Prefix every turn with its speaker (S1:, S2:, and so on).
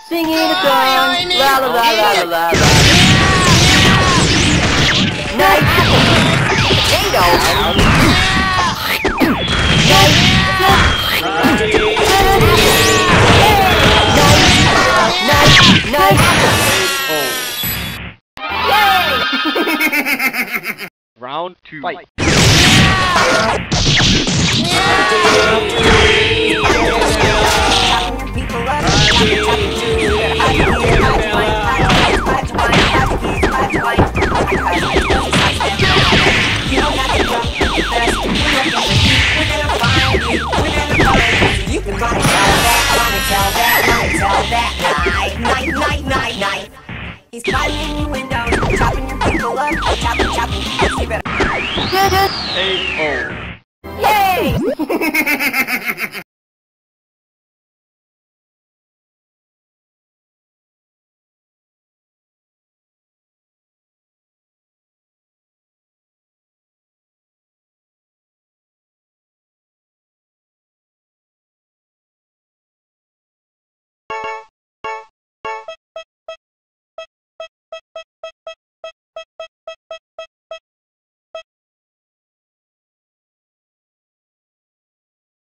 S1: Singing a song, la la la la la la. Nice potato. Nice. Yay!
S2: Round 2. Fight.
S3: He's climbing in your window, chopping your people up, chopping, you better.
S2: Hey, oh.
S3: Yay!